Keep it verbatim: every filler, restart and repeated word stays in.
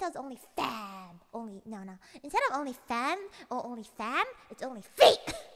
spells only fam. Only, no, no. Instead of only fam or only fam, it's only feet.